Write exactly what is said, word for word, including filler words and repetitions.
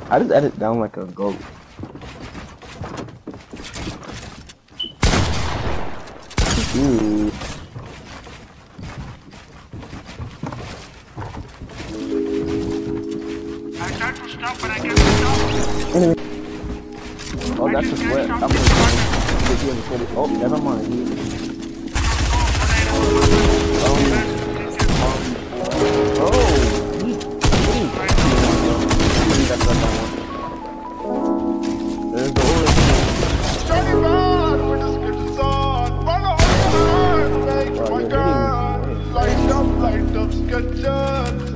I just edit down like a goat. Ooh. I tried to stop, but I can't stop. Enemy. Oh, that's a sweat. I'm gonna get you in the city. Oh, never mind. Oh, oh, he, he, that's what I want. There's the order. Johnny Rod with the script on. Run on, make my gun. Light up, light up, sketch.